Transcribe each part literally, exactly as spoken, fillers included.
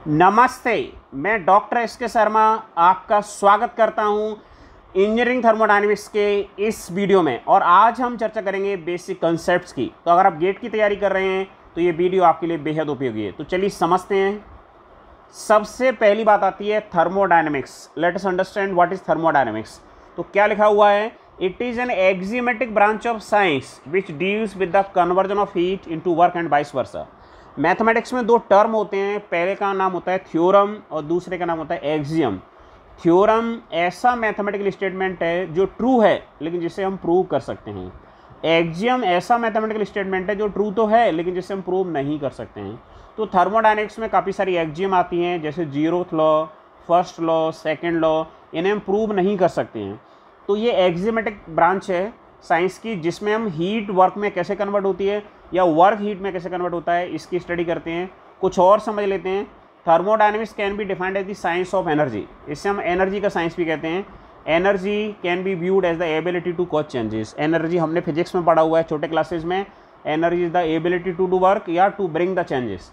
नमस्ते, मैं doctor S के शर्मा आपका स्वागत करता हूं इंजीनियरिंग थर्मोडायनेमिक्स के इस वीडियो में। और आज हम चर्चा करेंगे बेसिक कॉन्सेप्ट्स की। तो अगर आप गेट की तैयारी कर रहे हैं तो ये वीडियो आपके लिए बेहद उपयोगी है। तो चलिए समझते हैं। सबसे पहली बात आती है thermodynamics. Let us understand what is thermodynamics. तो क्या लिखा हुआ है? It is an axiomatic branch of science which deals with the conversion of heat into work and vice versa. Mathematics में दो टर्म होते हैं, पहले का नाम होता है थ्योरम और दूसरे का नाम होता है एक्सियम। थ्योरम ऐसा मैथमेटिकल स्टेटमेंट है जो ट्रू है लेकिन जिसे हम प्रूव कर सकते हैं। एक्सियम ऐसा मैथमेटिकल स्टेटमेंट है जो ट्रू तो है लेकिन जिसे हम प्रूव नहीं कर सकते हैं। तो थर्मोडायनेमिक्स में काफ़ी सारी एक्सियम आती हैं, जैसे zeroth law, first law, second law. इन्हें हम प्रूव नहीं कर सकते हैं। तो ये एक्सियोमेट्रिक ब्रांच है साइंस की, जिसमें हम हीट वर्क में कैसे कन्वर्ट होती है या वर्क हीट में कैसे कन्वर्ट होता है इसकी स्टडी करते हैं। कुछ और समझ लेते हैं। Thermodynamics can be defined as the science of energy. इससे हम एनर्जी का साइंस भी कहते हैं। Energy can be viewed as the ability to cause changes. Energy हमने फिजिक्स में पढ़ा हुआ है छोटे क्लासेस में। Energy is the ability to do work या to bring the changes.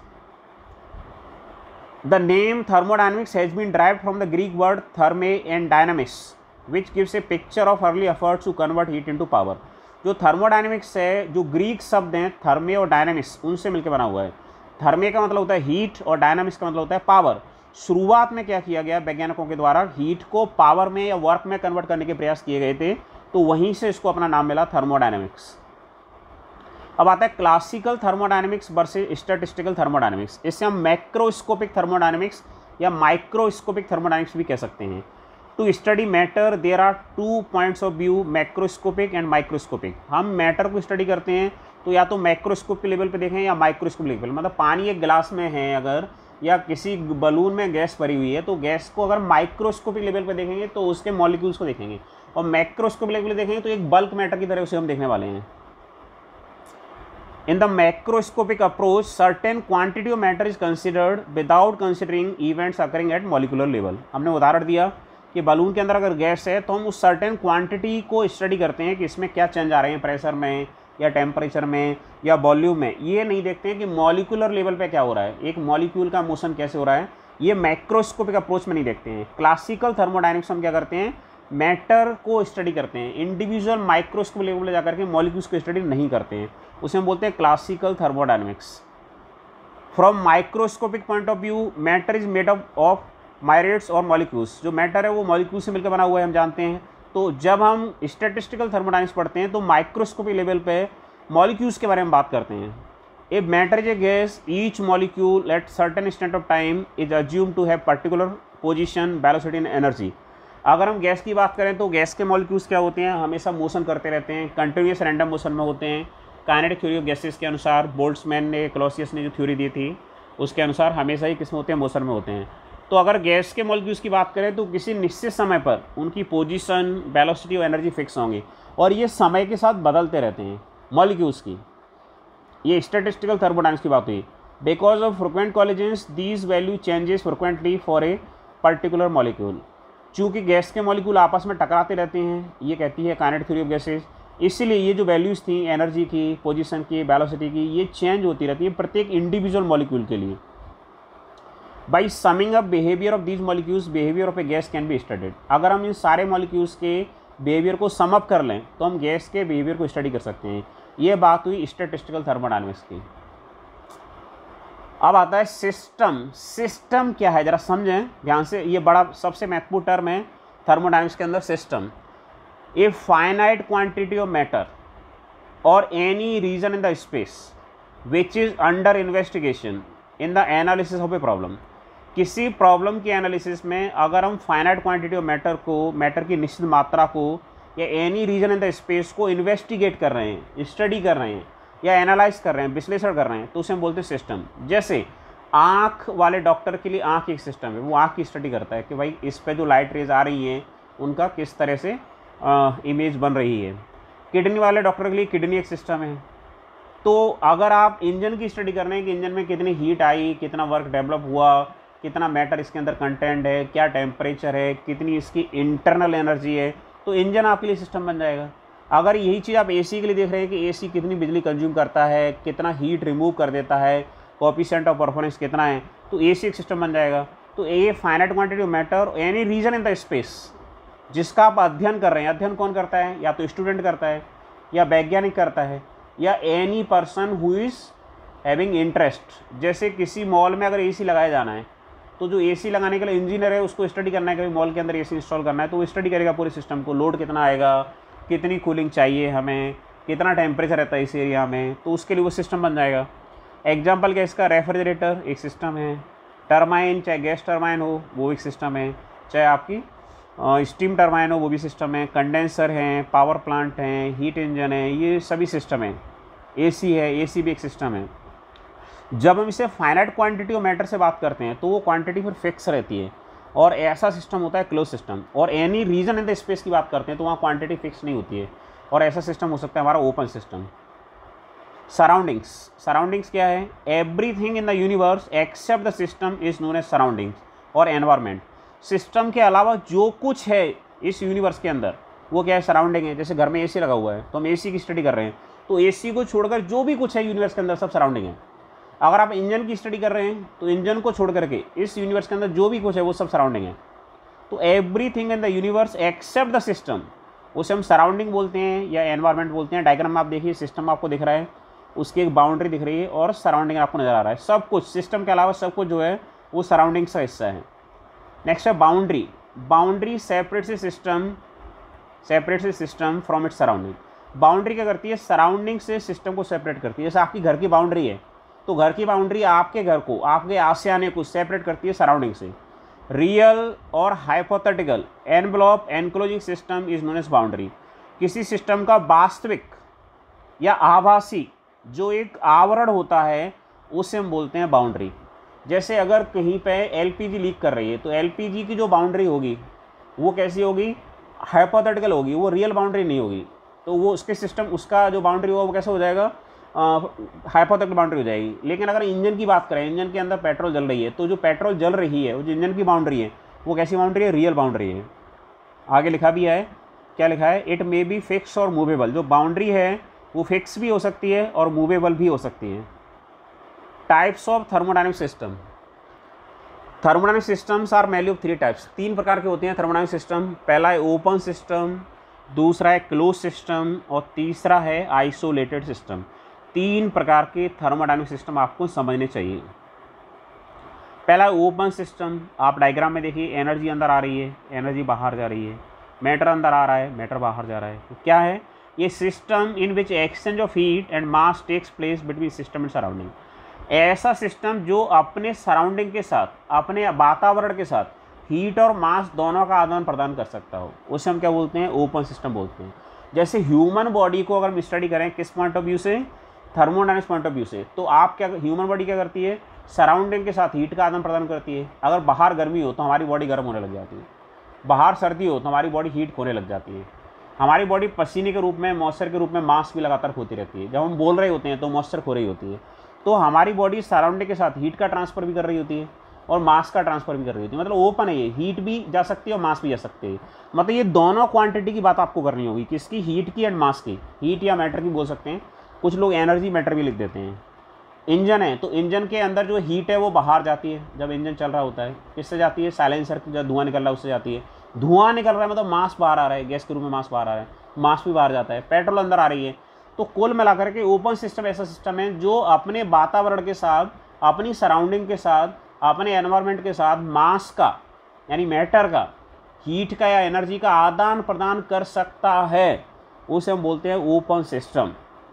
The name thermodynamics has been derived from the Greek word therme and dynamics, which gives a picture of early efforts to convert heat into power. जो thermodynamics है, जो Greek शब्द हैं थर्मे और dynamics, उनसे मिलकर बना हुआ है। थर्मे का मतलब होता है हीट और डायनामिक्स का मतलब होता है पावर। शुरुआत में क्या किया गया वैज्ञानिकों के द्वारा, हीट को पावर में या वर्क में कन्वर्ट करने के प्रयास किए गए थे, तो वहीं से इसको अपना नाम मिला थर्मोडायनेमिक्स। अब आता है classical thermodynamics versus statistical thermodynamics. इससे हम मैक्रोस्कोपिक थर्मोडायनेमिक्स या माइक्रोस्कोपिक थर्मोडायनेमिक्स भी कह सकते हैं। To study matter there are two points of view, macroscopic and microscopic. हम मैटर को स्टडी करते हैं तो या तो मैक्रोस्कोप के लेवल पे देखें या माइक्रोस्कोप लेवल। मतलब पानी एक गिलास में है अगर, या किसी बलून में गैस भरी हुई है, तो गैस को अगर माइक्रोस्कोपिक लेवल पे देखेंगे तो उसके मॉलिक्यूल्स को देखेंगे, और मैक्रोस्कोपिक लेवल पे देखेंगे तो एक बल्क मैटर की तरह उसे हम देखने वाले हैं। In the macroscopic approach, certain quantity of matter is considered without considering events occurring at molecular level. हमने उदाहरण दिया कि बलून के अंदर अगर गैस है तो हम उस सर्टेन क्वांटिटी को स्टडी करते हैं कि इसमें क्या चेंज आ रहे हैं, प्रेशर में या टेम्परेचर में या वॉल्यूम में। ये नहीं देखते हैं कि मॉलिक्यूलर लेवल पे क्या हो रहा है, एक मॉलिक्यूल का मोशन कैसे हो रहा है। ये मैक्रोस्कोपिक अप्रोच में नहीं देखते हैं। क्लासिकल थर्मोडायनेमिक्स हम क्या करते हैं, मैटर को स्टडी करते हैं, इंडिविजुअल माइक्रोस्कोप लेवल पर जाकर के मॉलिक्यूल्स को स्टडी नहीं करते हैं। उसे हम बोलते हैं classical thermodynamics. From microscopic point of view, matter is made up of myriads और मॉलिक्यूल्स। जो मैटर है वो मॉलिक्यूल से मिलकर बना हुआ है, हम जानते हैं। तो जब हम स्टैटिस्टिकल थर्मोडायनेमिक्स पढ़ते हैं तो माइक्रोस्कोपिक लेवल पे मॉलिक्यूल्स के बारे में बात करते हैं। A matter is a gas, each molecule at certain instant of time is assume to have particular position, velocity and energy. अगर हम गैस की बात करें तो गैस के मॉलिक्यूल्स क्या होते हैं, हमेशा मोशन करते रहते हैं, कंटिन्यूस रैंडम मोशन में होते हैं। काइनेटिक थ्योरी ऑफ गैसेस के अनुसार, बोल्ट्जमैन ने, क्लॉसियस ने जो थ्योरी दी थी उसके अनुसार हमेशा ही किस में होते हैं, मोशन में होते हैं। तो अगर गैस के मॉलिक्यूल्स की बात करें तो किसी निश्चित समय पर उनकी पोजीशन, वेलोसिटी और एनर्जी फिक्स होंगी, और ये समय के साथ बदलते रहते हैं मॉलिक्यूल्स की। ये स्टैटिस्टिकल थर्मोडायनेमिक्स की बात हुई। Because of frequent collisions these value changes frequently for a particular molecule. चूँकि गैस के मॉलिक्यूल आपस में टकराते रहते हैं, ये कहती है काइनेटिक थ्योरी ऑफ गैसेस, इसलिए ये जो वैल्यूज़ थी एनर्जी की, पोजीशन की, वेलोसिटी की, ये चेंज होती रहती है प्रत्येक इंडिविजुअल मॉलिक्यूल के लिए। By summing up behaviour of these molecules, behaviour of a gas can be studied. अगर हम इन सारे मॉलिक्यूल्स के बिहेवियर को सम अप कर लें तो हम गैस के बिहेवियर को स्टडी कर सकते हैं। ये बात हुई स्टैटिस्टिकल थर्मोडायनेमिक्स की। अब आता है सिस्टम। सिस्टम क्या है जरा समझें ध्यान से, ये बड़ा सबसे महत्वपूर्ण टर्म है थर्मोडायनेमिक्स के अंदर, system. A finite quantity of matter और any region in the space which is under investigation in the analysis of a problem. किसी प्रॉब्लम के एनालिसिस में अगर हम फाइनाइट क्वांटिटी ऑफ मैटर को, मैटर की निश्चित मात्रा को, या any region in the space को इन्वेस्टिगेट कर रहे हैं, स्टडी कर रहे हैं या एनालाइज कर रहे हैं, विश्लेषण कर रहे हैं, तो उसे हम बोलते हैं सिस्टम। जैसे आँख वाले डॉक्टर के लिए आँख एक सिस्टम है, वो आँख की स्टडी करता है कि भाई इस पे जो लाइट रेज आ रही हैं उनका किस तरह से इमेज बन रही है। किडनी वाले डॉक्टर के लिए किडनी एक सिस्टम है। तो अगर आप इंजन की स्टडी कर रहे हैं कि इंजन में कितनी हीट आई, कितना वर्क डेवलप हुआ, कितना मैटर इसके अंदर कंटेंट है, क्या टेम्परेचर है, कितनी इसकी इंटरनल एनर्जी है, तो इंजन आपके लिए सिस्टम बन जाएगा। अगर यही चीज़ आप एसी के लिए देख रहे हैं कि एसी कितनी बिजली कंज्यूम करता है, कितना हीट रिमूव कर देता है, कोएफिशिएंट ऑफ परफॉर्मेंस कितना है, तो ए सी एक सिस्टम बन जाएगा। तो a finite quantity of matter any region in the space जिसका आप अध्ययन कर रहे हैं, अध्ययन कौन करता है, या तो स्टूडेंट करता है या वैज्ञानिक करता है या any person who is having interest. जैसे किसी मॉल में अगर एसी लगाया जाना है तो जो एसी लगाने के लिए इंजीनियर है उसको स्टडी करना है कि मॉल के अंदर एसी इंस्टॉल करना है, तो वो स्टडी करेगा पूरे सिस्टम को, लोड कितना आएगा, कितनी कूलिंग चाहिए हमें, कितना टेम्परेचर रहता है इस एरिया में, तो उसके लिए वो सिस्टम बन जाएगा। एग्जाम्पल क्या इसका, रेफ्रिजरेटर एक सिस्टम है, टरमाइन चाहे गैस टरमाइन हो वो एक सिस्टम है, चाहे आपकी स्टीम टरमाइन हो वो भी सिस्टम है, कंडेंसर हैं, पावर प्लांट हैं, हीट इंजन है, ये सभी सिस्टम है। एसी है, एसी भी एक सिस्टम है। जब हम इसे फाइनाइट क्वांटिटी ऑफ मैटर से बात करते हैं तो वो क्वांटिटी फिर फिक्स रहती है और ऐसा सिस्टम होता है क्लोज सिस्टम। और any region in the space की बात करते हैं तो वहाँ क्वांटिटी फिक्स नहीं होती है और ऐसा सिस्टम हो सकता है हमारा ओपन सिस्टम। सराउंडिंग्स, सराउंडिंग्स क्या है, everything in the universe except the system is known as surroundings और एनवायरनमेंट। सिस्टम के अलावा जो कुछ है इस यूनिवर्स के अंदर वो क्या है, सराउंडिंग है। जैसे घर में एसी लगा हुआ है तो हम एसी की स्टडी कर रहे हैं, तो एसी को छोड़कर जो भी कुछ है यूनिवर्स के अंदर सब सराउंडिंग है। अगर आप इंजन की स्टडी कर रहे हैं तो इंजन को छोड़ करके इस यूनिवर्स के अंदर जो भी कुछ है वो सब सराउंडिंग है। तो everything in the universe except the system, उसे हम सराउंडिंग बोलते हैं या एनवायरनमेंट बोलते हैं। डायग्राम में आप देखिए, सिस्टम आपको दिख रहा है, उसकी एक बाउंड्री दिख रही है और सराउंडिंग आपको नजर आ रहा है। सब कुछ सिस्टम के अलावा सब कुछ जो है वो सराउंडिंग्स का हिस्सा है। नेक्स्ट है boundary. Boundary separates the system separates the system from its surrounding. Boundary क्या करती है, सराउंडिंग से सिस्टम को सेपरेट करती है। जैसे आपकी घर की बाउंड्री है तो घर की बाउंड्री आपके घर को, आपके आशियाने को सेपरेट करती है सराउंडिंग से। रियल और hypothetical envelope enclosing system is known as boundary. किसी सिस्टम का वास्तविक या आभासी जो एक आवरण होता है उसे हम बोलते हैं बाउंड्री। जैसे अगर कहीं पे एलपीजी लीक कर रही है तो एलपीजी की जो बाउंड्री होगी वो कैसी होगी, हाइपोथेटिकल होगी, वो रियल बाउंड्री नहीं होगी। तो वो उसके सिस्टम उसका जो बाउंड्री होगा वो कैसे हो जाएगा, हाइपोथेटिकल बाउंड्री हो जाएगी। लेकिन अगर इंजन की बात करें, इंजन के अंदर पेट्रोल जल रही है तो जो पेट्रोल जल रही है वो जो इंजन की बाउंड्री है वो कैसी बाउंड्री है, रियल बाउंड्री है। आगे लिखा भी है, क्या लिखा है, इट मे बी फिक्स और मूवेबल। जो बाउंड्री है वो फिक्स भी हो सकती है और मूवेबल भी हो सकती है। Types of thermodynamic system. Thermodynamic systems are mainly of three types. तीन प्रकार के होते हैं थर्मोडायनेमिक सिस्टम। पहला है ओपन सिस्टम, दूसरा है क्लोज सिस्टम और तीसरा है आइसोलेटेड सिस्टम। तीन प्रकार के थर्मोडायनेमिक सिस्टम आपको समझने चाहिए। पहला ओपन सिस्टम, आप डायग्राम में देखिए, एनर्जी अंदर आ रही है, एनर्जी बाहर जा रही है, मैटर अंदर आ रहा है, मैटर बाहर जा रहा है। तो क्या है ये, system in which exchange of heat and mass takes place between system and surrounding. ऐसा सिस्टम जो अपने सराउंडिंग के साथ, अपने वातावरण के साथ हीट और मास दोनों का आदान प्रदान कर सकता हो, उसे हम क्या बोलते हैं, ओपन सिस्टम बोलते हैं। जैसे ह्यूमन बॉडी को अगर हम स्टडी करें किस पॉइंट ऑफ व्यू से, थर्मोडायनेमिक्स पॉइंट ऑफ व्यू से, तो आप क्या, ह्यूमन बॉडी क्या करती है, सराउंडिंग के साथ हीट का आदान प्रदान करती है। अगर बाहर गर्मी हो तो हमारी बॉडी गर्म होने लग जाती है, बाहर सर्दी हो तो हमारी बॉडी हीट खोने लग जाती है। हमारी बॉडी पसीने के रूप में, मॉइस्चर के रूप में मास भी लगातार खोती रहती है। जब हम बोल रहे होते हैं तो मॉइस्चर खो रही होती है। तो हमारी बॉडी सराउंडिंग के साथ हीट का ट्रांसफर भी कर रही होती है और मास का ट्रांसफर भी कर रही होती है। मतलब ओपन है ये, हीट भी जा सकती है और मास भी जा सकती है। मतलब ये दोनों क्वांटिटी की बात आपको करनी होगी, किसकी, हीट की एंड मास की। हीट या मैटर की बोल सकते हैं, कुछ लोग एनर्जी मैटर भी लिख देते हैं। इंजन है तो इंजन के अंदर जो हीट है वो बाहर जाती है जब इंजन चल रहा होता है। किससे जाती है, साइलेंसर जब धुआं निकल रहा है उससे जाती है। धुआं निकल रहा है मतलब मास बाहर आ रहा है, गैस के रूप में मास बाहर आ रहा है, मास भी बाहर जाता है। पेट्रोल अंदर आ रही है। तो कुल मिलाकर के ओपन सिस्टम ऐसा सिस्टम है जो अपने वातावरण के साथ, अपनी सराउंडिंग के साथ, अपने एनवायरनमेंट के साथ मास का यानी मैटर का, हीट का या एनर्जी का आदान प्रदान कर सकता है, उसे हम बोलते हैं ओपन सिस्टम।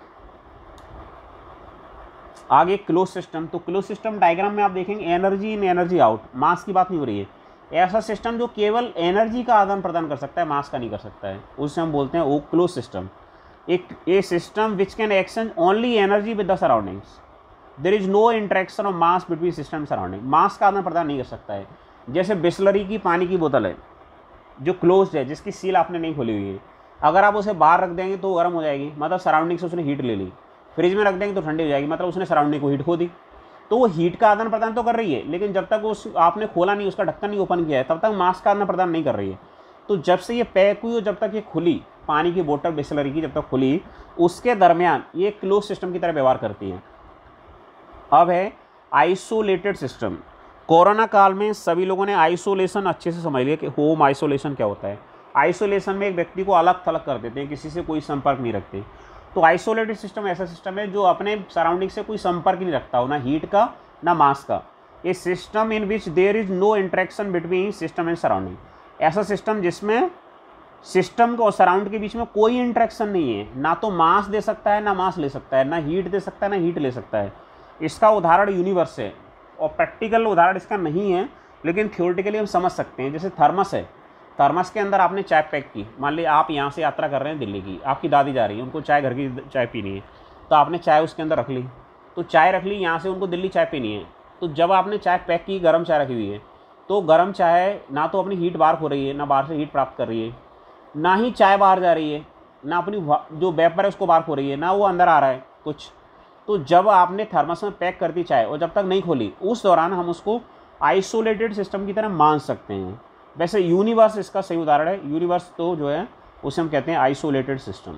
आगे क्लोज सिस्टम। तो क्लोज सिस्टम डायग्राम में आप देखेंगे energy in energy out, mass की बात नहीं हो रही है। ऐसा सिस्टम जो केवल एनर्जी का आदान प्रदान कर सकता है, मास का नहीं कर सकता है, उसे हम बोलते हैं वो क्लोज सिस्टम। एक a system which can exchange only energy with the surroundings, there is no interaction of mass between system surrounding. Mass का आदान प्रदान नहीं कर सकता है। जैसे बिस्लरी की पानी की बोतल है जो क्लोज है, जिसकी सील आपने नहीं खोली हुई है, अगर आप उसे बाहर रख देंगे तो गर्म हो जाएगी, मतलब सराउंडिंग से उसने हीट ले ली। फ्रिज में रख देंगे तो ठंडी हो जाएगी, मतलब उसने सराउंडिंग को हीट खो दी। तो वो हीट का आदान प्रदान तो कर रही है, लेकिन जब तक उस आपने खोला नहीं, उसका ढक्कन नहीं ओपन किया है, तब तक मास का आदान प्रदान नहीं कर रही है। तो जब से ये पैक हुई और जब तक ये खुली, पानी की बोतल बिस्लरी की जब तक खुली, उसके दरमियान ये क्लोज सिस्टम की तरह व्यवहार करती है। अब है आइसोलेटेड सिस्टम। कोरोना काल में सभी लोगों ने आइसोलेशन अच्छे से समझ लिया कि होम आइसोलेशन क्या होता है। आइसोलेशन में एक व्यक्ति को अलग थलग कर देते हैं, किसी से कोई संपर्क नहीं रखते। तो आइसोलेटेड सिस्टम ऐसा सिस्टम है जो अपने सराउंडिंग से कोई संपर्क नहीं रखता हो, ना हीट का ना मास का। A system in which there is no interaction between system and surrounding, ऐसा सिस्टम जिसमें सिस्टम को और सराउंड के बीच में कोई इंटरेक्शन नहीं है, ना तो मास दे सकता है ना मास ले सकता है, ना हीट दे सकता है ना हीट ले सकता है। इसका उदाहरण यूनिवर्स है, और प्रैक्टिकल उदाहरण इसका नहीं है, लेकिन थ्योरेटिकली हम समझ सकते हैं। जैसे थर्मस है, थर्मस के अंदर आपने चाय पैक की, मान ली आप यहाँ से यात्रा कर रहे हैं दिल्ली की, आपकी दादी जा रही है, उनको चाय घर की चाय पीनी है, तो आपने चाय उसके अंदर रख ली, तो चाय रख ली, यहाँ से उनको दिल्ली चाय पीनी है। तो जब आपने चाय पैक की, गर्म चाय रखी हुई है, तो गर्म चाय ना तो अपनी हीट बाहर हो रही है, ना बाहर से हीट प्राप्त कर रही है, ना ही चाय बाहर जा रही है, ना अपनी जो वेपर है उसको बाहर हो रही है, ना वो अंदर आ रहा है कुछ। तो जब आपने थर्मस में पैक कर दी चाय और जब तक नहीं खोली, उस दौरान हम उसको आइसोलेटेड सिस्टम की तरह मान सकते हैं। वैसे यूनिवर्स इसका सही उदाहरण है। यूनिवर्स तो जो है उसे हम कहते हैं आइसोलेटेड सिस्टम।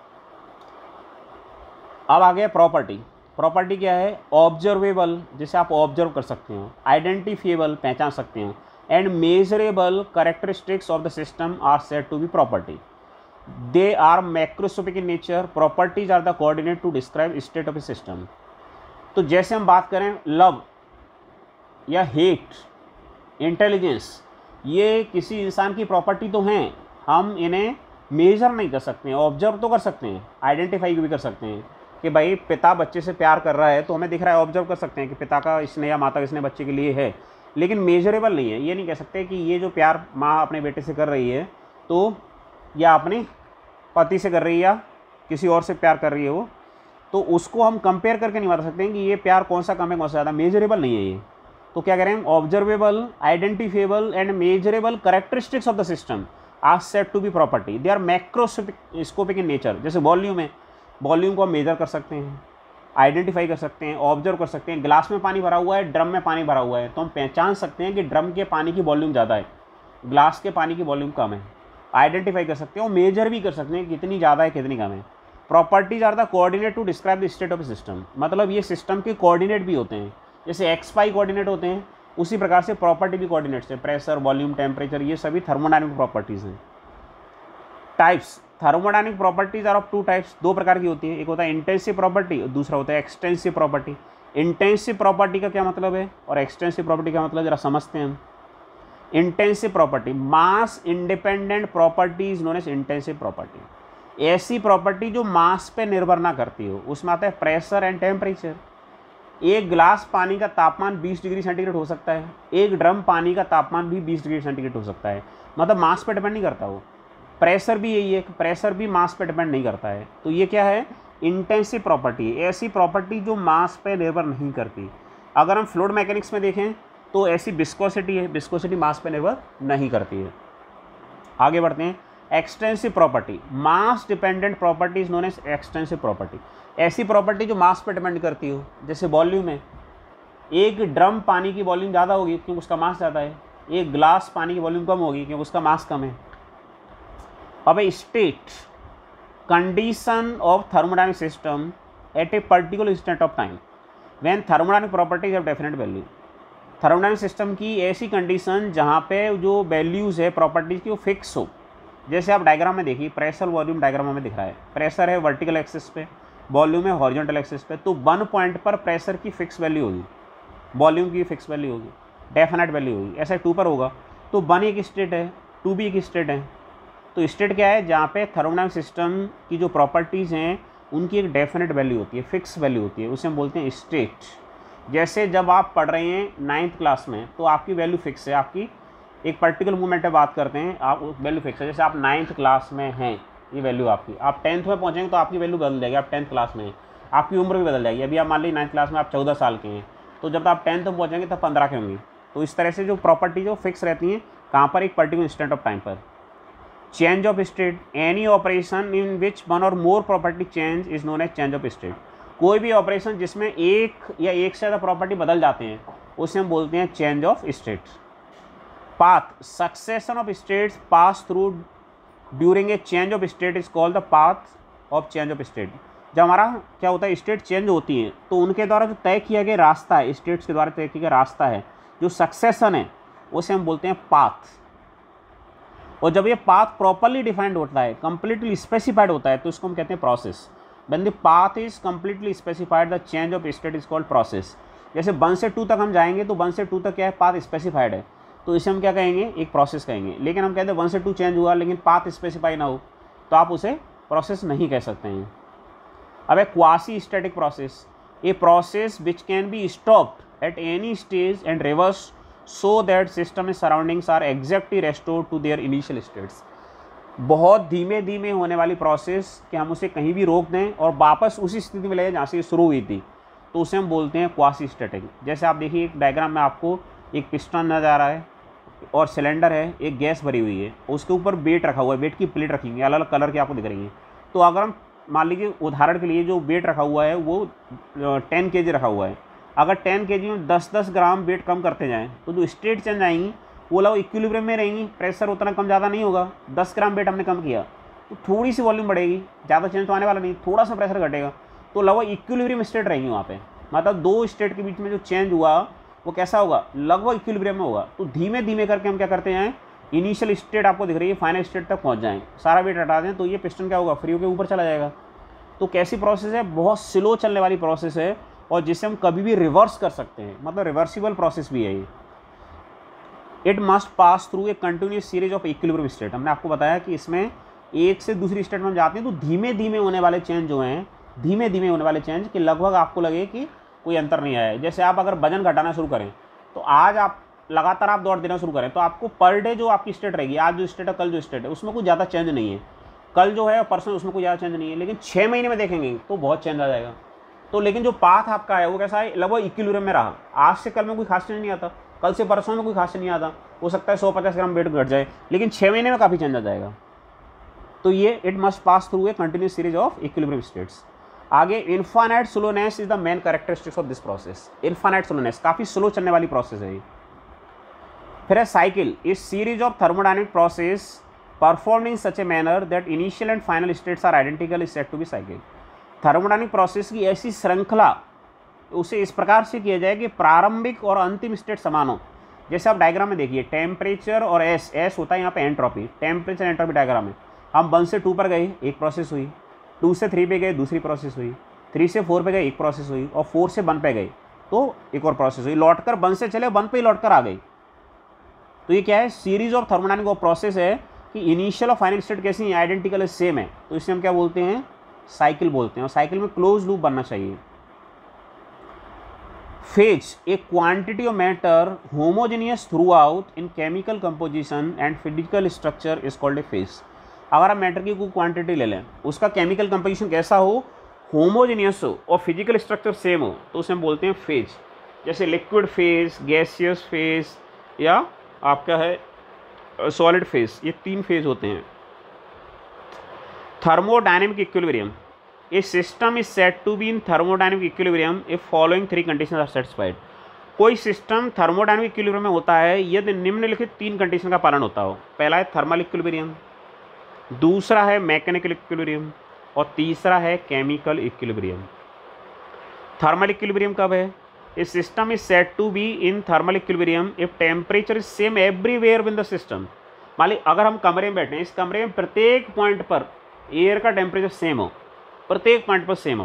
अब आ गया प्रॉपर्टी। प्रॉपर्टी क्या है? ऑब्जर्वेबल, जिसे आप ऑब्जर्व कर सकते हो, आइडेंटिफिएबल, पहचान सकते हो, and measurable characteristics of the system are said to be property. They are macroscopic in nature. Properties are the coordinate to describe state of a system. तो जैसे हम बात करें लव या हेट, इंटेलिजेंस, ये किसी इंसान की प्रॉपर्टी तो हैं, हम इन्हें मेजर नहीं कर सकते हैं, ऑब्जर्व तो कर सकते हैं, आइडेंटिफाई भी कर सकते हैं कि भाई पिता बच्चे से प्यार कर रहा है तो हमें दिख रहा है, ऑब्जर्व कर सकते हैं कि पिता का स्नेह या माता का स्नेह बच्चे के लिए है, लेकिन मेजरेबल नहीं है। ये नहीं कह सकते कि ये जो प्यार माँ अपने बेटे से कर रही है तो या अपने पति से कर रही है या किसी और से प्यार कर रही है वो, तो उसको हम कंपेयर करके नहीं बता सकते हैं कि ये प्यार कौन सा कम है कौन सा ज़्यादा। मेजरेबल नहीं है ये। तो क्या करें? Observable, identifiable and measurable characteristics of the system are said to be property. They are macroscopic in nature. जैसे वॉल्यूम है, वॉल्यूम को हम मेजर कर सकते हैं, आइडेंटिफाई कर सकते हैं, ऑब्जर्व कर सकते हैं। ग्लास में पानी भरा हुआ है, ड्रम में पानी भरा हुआ है, तो हम पहचान सकते हैं कि ड्रम के पानी की वॉल्यूम ज़्यादा है, ग्लास के पानी की वॉल्यूम कम है। आइडेंटिफाई कर सकते हैं और मेजर भी कर सकते हैं कितनी ज़्यादा है कितनी कम है। Properties are the coordinate to describe the state of system. मतलब ये सिस्टम के कोऑर्डिनेट भी होते हैं, जैसे एक्स वाई कोऑर्डिनेट होते हैं, उसी प्रकार से प्रॉपर्टी भी कोऑर्डिनेट्स है। प्रेशर, वॉल्यूम, टेम्परेचर, ये सभी थर्मोडायनेमिक प्रॉपर्टीज़ हैं। Types. Thermodynamic properties are of two types, दो प्रकार की होती है। एक होता है इंटेंसिव प्रॉपर्टी और दूसरा होता है एक्सटेंसिव प्रॉपर्टी। इंटेंसिव प्रॉपर्टी का क्या मतलब है और एक्सटेंसिव प्रॉपर्टी का मतलब जरा समझते हैं हम। Intensive property, mass independent properties known as intensive property. ऐसी प्रॉपर्टी जो मास पे निर्भर ना करती हो, उसमें आता है प्रेशर एंड टेम्परेचर। एक गिलास पानी का तापमान बीस डिग्री सेंटीग्रेड हो सकता है, एक ड्रम पानी का तापमान भी बीस डिग्री सेंटीग्रेड हो सकता है, मतलब मास पे डिपेंड नहीं करता वो। प्रेशर भी यही है, प्रेशर भी मास पे डिपेंड नहीं करता है। तो ये क्या है? इंटेंसिव प्रॉपर्टी, ऐसी प्रॉपर्टी जो मास पे निर्भर नहीं करती। अगर हम फ्लूइड मैकेनिक्स में देखें तो ऐसी विस्कोसिटी है, विस्कोसिटी मास पे निर्भर नहीं करती है। आगे बढ़ते हैं। Extensive property, mass dependent property is known as extensive property. ऐसी प्रॉपर्टी जो मास पे डिपेंड करती हो, जैसे वॉल्यूम है, एक ड्रम पानी की वॉल्यूम ज़्यादा होगी क्योंकि उसका मास ज़्यादा है, एक ग्लास पानी की वॉल्यूम कम होगी क्योंकि उसका मास कम है। अब a state, condition of thermodynamic system at a particular instant of time when thermodynamic properties have definite value. Thermodynamic system की ऐसी कंडीशन जहाँ पे जो वैल्यूज़ है प्रॉपर्टीज़ की वो फिक्स हो। जैसे आप डायग्राम में देखिए, प्रेशर वॉल्यूम डायग्राम में दिख रहा है, प्रेशर है वर्टिकल एक्सिस पे, वॉल्यूम है हॉरिजॉन्टल एक्सिस पे। तो वन पॉइंट पर प्रेशर की फिक्स वैल्यू होगी, वॉल्यूम की फिक्स वैल्यू होगी, डेफिनेट वैल्यू होगी। ऐसा टू पर होगा तो वन एक स्टेट है, टू भी एक स्टेट है। तो स्टेट क्या है? जहाँ पे थर्मोडायनेमिक सिस्टम की जो प्रॉपर्टीज़ हैं उनकी एक डेफिनेट वैल्यू होती है, फिक्स वैल्यू होती है, उसे हम बोलते हैं स्टेट। जैसे जब आप पढ़ रहे हैं नाइन्थ क्लास में तो आपकी वैल्यू फिक्स है, आपकी एक पर्टिकुलर मूवमेंट में बात करते हैं, आप वैल्यू फिक्स है। जैसे आप नाइन्थ क्लास में हैं, ये वैल्यू आपकी, आप टेंथ में पहुँचेंगे तो आपकी वैल्यू बदल जाएगी, आप टेंथ क्लास में हैं, आपकी उम्र भी बदल जाएगी। अभी आप मान लीजिए नाइन्थ क्लास में आप चौदह साल के हैं, तो जब आप टेंथ में पहुँचेंगे तब पंद्रह के होंगे। तो इस तरह से जो प्रॉपर्टी जो फिक्स रहती हैं, कहाँ पर? एक पर्टिकुलर इंस्टेंट ऑफ टाइम पर। Change of state, any operation in which one or more property change is known as change of state. कोई भी ऑपरेशन जिसमें एक या एक से ज़्यादा प्रॉपर्टी बदल जाते हैं उसे हम बोलते हैं change of state. Path, succession of states pass through during a change of state is called the path of change of state. जब हमारा क्या होता है, स्टेट चेंज होती है तो उनके द्वारा जो तय किया गया रास्ता है, स्टेट्स के द्वारा तय किया गया रास्ता है, जो सक्सेशन है उसे हम बोलते हैं पाथ। और जब ये पाथ प्रॉपरली डिफाइंड होता है, कंप्लीटली स्पेसिफाइड होता है, तो इसको हम कहते हैं process. When the path is completely specified the change of state is called process. जैसे वन से टू तक हम जाएंगे तो वन से टू तक क्या है, पाथ स्पेसिफाइड है, तो इसे हम क्या कहेंगे, एक प्रोसेस कहेंगे। लेकिन हम कहते हैं वन से टू चेंज हुआ लेकिन पाथ स्पेसिफाई ना हो, तो आप उसे प्रोसेस नहीं कह सकते हैं। अब है quasi static process, a process which can be stopped at any stage and reverse so that system and surroundings are exactly restored to their initial states. बहुत धीमे धीमे होने वाली प्रोसेस कि हम उसे कहीं भी रोक दें और वापस उसी स्थिति में ले जाएं जहाँ से शुरू हुई थी, तो उसे हम बोलते हैं क्वासी स्टैटिक। जैसे आप देखिए एक डायग्राम में आपको एक पिस्टन नजर आ रहा है और सिलेंडर है, एक गैस भरी हुई है, उसके ऊपर वेट रखा हुआ है, वेट की प्लेट रखी है, अलग अलग कलर की आपको दिख रही है। तो अगर हम मान लीजिए उदाहरण के लिए जो वेट रखा हुआ है वो टेन के जी रखा हुआ है, अगर टेन के जी में दस दस ग्राम वेट कम करते जाएँ तो जो स्टेट चेंज आएंगी वो लोग इक्विलिब्रियम में रहेंगी, प्रेशर उतना कम ज़्यादा नहीं होगा। दस ग्राम वेट हमने कम किया तो थोड़ी सी वॉल्यूम बढ़ेगी, ज़्यादा चेंज तो आने वाला नहीं, थोड़ा सा प्रेशर घटेगा, तो लगभग इक्विलिब्रियम स्टेट रहेंगी वहाँ पे। मतलब दो स्टेट के बीच में जो चेंज हुआ वो कैसा होगा, लगभग इक्विलिब्रियम में होगा। तो धीमे धीमे करके हम क्या करते हैं, इनिशियल स्टेट आपको दिख रही है, फाइनल स्टेट तक पहुँच जाएँ, सारा वेट हटा दें तो ये पिस्टन क्या होगा, फ्री होकर ऊपर चला जाएगा। तो कैसी प्रोसेस है, बहुत स्लो चलने वाली प्रोसेस है और जिसे हम कभी भी रिवर्स कर सकते हैं, मतलब रिवर्सिबल प्रोसेस भी है ये। It must pass through a continuous series of equilibrium state. हमने आपको बताया कि इसमें एक से दूसरी स्टेट में हम जाते हैं तो धीमे धीमे होने वाले चेंज जो हैं, धीमे धीमे होने वाले चेंज कि लगभग आपको लगे कि कोई अंतर नहीं आया है। जैसे आप अगर वजन घटाना शुरू करें तो आज आप लगातार आप दौड़ देना शुरू करें तो आपको पर डे जो आपकी स्टेट रहेगी, आज जो स्टेट है कल जो स्टेट है उसमें कुछ ज़्यादा चेंज नहीं है, कल जो है परसों उसमें कोई ज़्यादा चेंज नहीं है, लेकिन छः महीने में देखेंगे तो बहुत चेंज आ जाएगा। तो लेकिन जो पाथ आपका है वो कैसा है, लगभग इक्विलिब्रियम में रहा, आज से कल में कोई खास चेंज नहीं आता, कल से परसों में कोई खास चेंज नहीं आता, हो सकता है सौ पचास ग्राम वेट घट जाए, लेकिन छः महीने में काफ़ी चेंज आ जाएगा। तो ये it must pass through a continuous series of equilibrium states. आगे infinite slowness is the main characteristics of this process. Infinite slowness, काफ़ी स्लो चलने वाली प्रोसेस है ये। फिर है cycle, is series of thermodynamic process performed in such a manner that initial and final states are identical is said to be cycle. Thermodynamic process की ऐसी श्रृंखला उसे इस प्रकार से किया जाए कि प्रारंभिक और अंतिम स्टेट समान हो। जैसे आप डायग्राम में देखिए टेम्परेचर और एस, एस होता है यहाँ पे एंट्रोपी, टेम्परेचर एंट्रोपी डायग्राम है। हम वन से टू पर गए, एक प्रोसेस हुई, टू से थ्री पे गए, दूसरी प्रोसेस हुई, थ्री से फोर पे गए, एक प्रोसेस हुई, और फोर से वन पे गए तो एक और प्रोसेस हुई, लौटकर वन से चले वन पे ही लौटकर आ गई। तो ये क्या है, सीरीज ऑफ थर्मोडायनेमिक प्रोसेस है कि इनिशियल और फाइनल स्टेट कैसी आइडेंटिकल सेम है, तो इसे हम क्या बोलते हैं, साइकिल बोलते हैं। और साइकिल में क्लोज लूप बनना चाहिए। Phase, a quantity of matter homogeneous throughout in chemical composition and physical structure is called a phase. अगर आप मैटर की कोई क्वांटिटी ले लें, उसका केमिकल कंपोजिशन कैसा हो, होमोजेनियस हो और फिजिकल स्ट्रक्चर सेम हो, तो उसे हम बोलते हैं फेज। जैसे लिक्विड फेज, गैसियस फेज या आपका है सॉलिड फेज, ये तीन फेज होते हैं। Thermodynamic equilibrium, a system is said to be in thermodynamic equilibrium if following three conditions are satisfied. कोई सिस्टम थर्मोडायनेमिक इक्विलिब्रियम में होता है यदि निम्नलिखित तीन कंडीशन का पालन होता हो। पहला है थर्मल इक्विलिब्रियम, दूसरा है मैकेनिकल इक्विलिब्रियम और तीसरा है केमिकल इक्विलिब्रियम। थर्मल इक्विलिब्रियम कब है, a system is said to be in thermal equilibrium if temperature is same everywhere with the system. मान ली अगर हम कमरे में बैठे हैं, इस कमरे में प्रत्येक पॉइंट पर एयर का टेम्परेचर सेम हो, प्रत्येक पॉइंट पर सेम हो।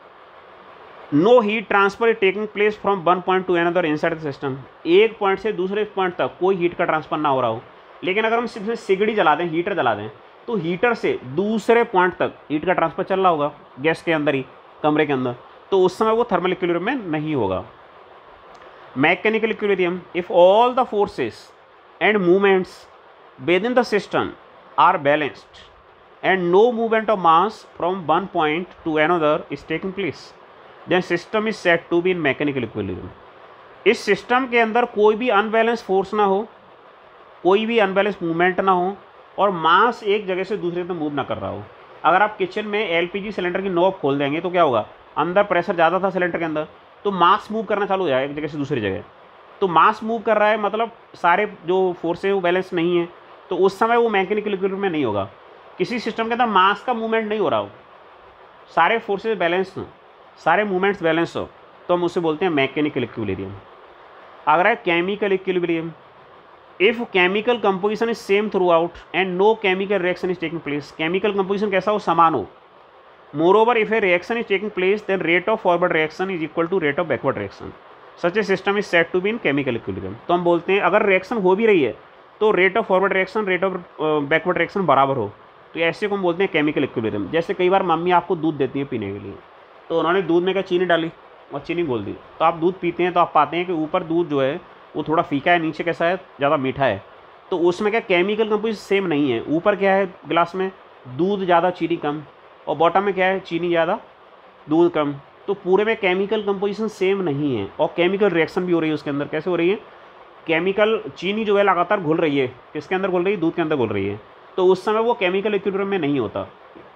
No heat transfer is taking place from one point to another inside the system. एक पॉइंट से दूसरे पॉइंट तक कोई हीट का ट्रांसफर ना हो रहा हो। लेकिन अगर हम सिर्फ सिगड़ी जला दें, हीटर जला दें, तो हीटर से दूसरे पॉइंट तक हीट का ट्रांसफर चल रहा होगा गैस के अंदर ही, कमरे के अंदर, तो उस समय वो थर्मल इक्विलिब्रियम में नहीं होगा। Mechanical equilibrium, if all the forces and movements within the system are balanced and no movement of mass from one point to another is taking place, then system is said to be in mechanical equilibrium. इस system के अंदर कोई भी unbalance force ना हो, कोई भी unbalance movement ना हो और मास एक जगह से दूसरे तक मूव ना कर रहा हो। अगर आप किचन में एलपीजी सिलेंडर की नॉब खोल देंगे तो क्या होगा, अंदर प्रेशर ज़्यादा था सिलेंडर के अंदर, तो मास मूव करना चालू हो जाएगा एक जगह से दूसरी जगह। तो मास मूव कर रहा है मतलब सारे जो फोर्स है वो बैलेंस नहीं है, तो उस समय वो मैकेनिकल इक्विलिब्रियम में नहीं होगा। किसी सिस्टम के अंदर मास का मूवमेंट नहीं हो रहा हो, सारे फोर्सेस बैलेंस हो, सारे मूवमेंट्स बैलेंस हो, तो हम उसे बोलते हैं मैकेनिकल इक्विलिब्रियम। अगर है chemical equilibrium, if chemical composition is same throughout and no chemical reaction is taking place, chemical composition कैसा हो, समान हो। Moreover if a reaction is taking place then rate of forward reaction is equal to rate of backward reaction, such a system is said to be in chemical equilibrium. तो हम बोलते हैं अगर reaction हो भी रही है तो rate of forward reaction rate of backward reaction बराबर हो, तो ऐसे को हम बोलते हैं केमिकल इक्विलिब्रियम। जैसे कई बार मम्मी आपको दूध देती है पीने के लिए, तो उन्होंने दूध में क्या चीनी डाली और चीनी घोल दी, तो आप दूध पीते हैं तो आप पाते हैं कि ऊपर दूध जो है वो थोड़ा फीका है, नीचे कैसा है, ज़्यादा मीठा है। तो उसमें क्या केमिकल कंपोजिशन सेम नहीं है, ऊपर क्या है गिलास में दूध ज़्यादा चीनी कम, और बॉटम में क्या है चीनी ज़्यादा दूध कम। तो पूरे में केमिकल कंपोजिशन सेम नहीं है और केमिकल रिएक्शन भी हो रही है उसके अंदर। कैसे हो रही है, केमिकल चीनी जो है लगातार घुल रही है, किसके अंदर घुल रही है, दूध के अंदर घुल रही है, तो उस समय वो केमिकल इक्विलिब्रियम में नहीं होता।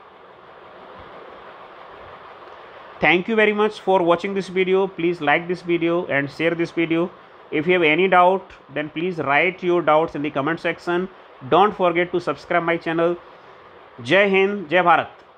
Thank you very much for watching this video. Please like this video and share this video. If you have any doubt, then please write your doubts in the comment section. Don't forget to subscribe my channel. Jai Hind, Jai Bharat.